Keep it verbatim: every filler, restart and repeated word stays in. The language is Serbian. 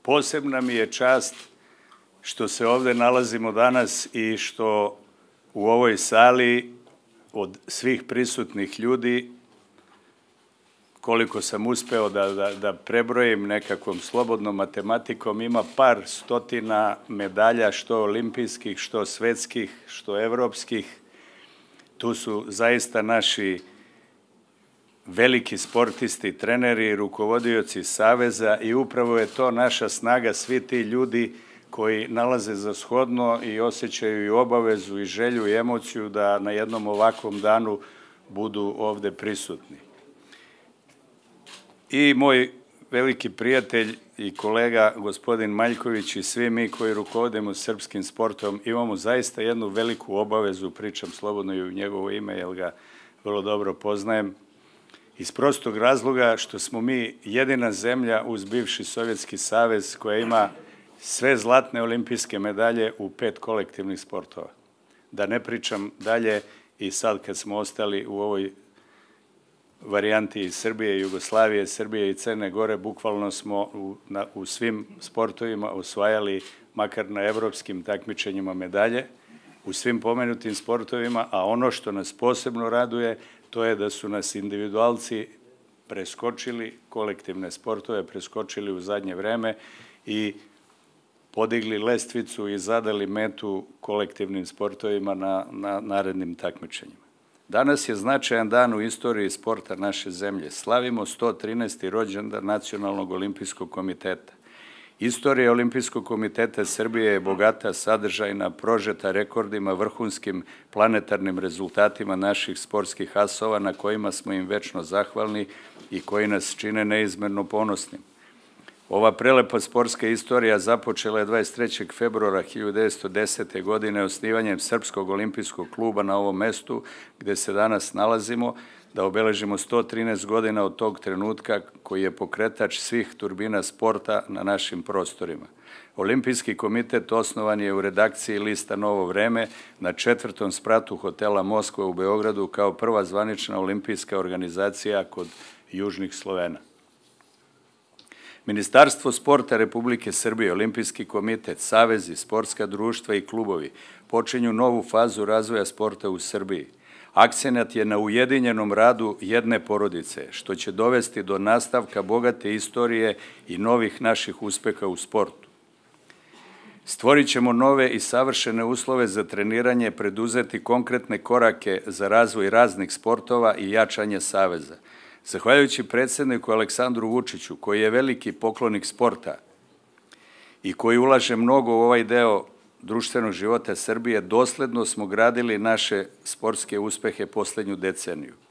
Posebna mi je čast što se ovde nalazimo danas i što u ovoj sali od svih prisutnih ljudi, koliko sam uspeo da, da, da prebrojim nekakvom slobodnom matematikom, ima par stotina medalja, što olimpijskih, što svetskih, što evropskih. Tu su zaista naši veliki sportisti, treneri, rukovodioci saveza i upravo je to naša snaga, svi ti ljudi koji nalaze za shodno i osjećaju i obavezu i želju i emociju da na jednom ovakvom danu budu ovde prisutni. I moj veliki prijatelj i kolega gospodin Maljković i svi mi koji rukovodimo srpskim sportom imamo zaista jednu veliku obavezu, pričam slobodno i u njegovo ime jer ga vrlo dobro poznajem, iz prostog razloga što smo mi jedina zemlja uz bivši Sovjetski savez koja ima sve zlatne olimpijske medalje u pet kolektivnih sportova. Da ne pričam dalje i sad kad smo ostali u ovoj varijanti iz Srbije, Jugoslavije, Srbije i Crne Gore, bukvalno smo u, na, u svim sportovima osvajali, makar na evropskim takmičenjima, medalje, u svim pomenutim sportovima, a ono što nas posebno raduje, to je da su nas individualci preskočili, kolektivne sportove preskočili u zadnje vreme i podigli lestvicu i zadali metu kolektivnim sportovima na, na narednim takmičenjima. Danas je značajan dan u istoriji sporta naše zemlje. Slavimo sto trinaesti rođendan Nacionalnog olimpijskog komiteta. Istorija Olimpijskog komiteta Srbije je bogata, sadržajna, prožeta rekordima, vrhunskim planetarnim rezultatima naših sportskih asova na kojima smo im večno zahvalni i koji nas čine neizmerno ponosnim. Ova prelepa sportska istorija započela je dvadeset trećeg februara hiljadu devetsto desete. godine osnivanjem Srpskog olimpijskog kluba na ovom mestu gde se danas nalazimo, da obeležimo sto trinaest godina od tog trenutka koji je pokretač svih turbina sporta na našim prostorima. Olimpijski komitet osnovan je u redakciji lista Novo vreme na četvrtom spratu hotela Moskva u Beogradu kao prva zvanična olimpijska organizacija kod Južnih Slovena. Ministarstvo sporta Republike Srbije, Olimpijski komitet, savezi, sportska društva i klubovi počinju novu fazu razvoja sporta u Srbiji. Akcenat je na ujedinjenom radu jedne porodice, što će dovesti do nastavka bogate istorije i novih naših uspeha u sportu. Stvorit ćemo nove i savršene uslove za treniranje, preduzeti konkretne korake za razvoj raznih sportova i jačanje saveza. Zahvaljujući predsjedniku Aleksandru Vučiću, koji je veliki poklonik sporta i koji ulaže mnogo u ovaj deo društvenog života Srbije, dosledno smo gradili naše sportske uspehe poslednju deceniju.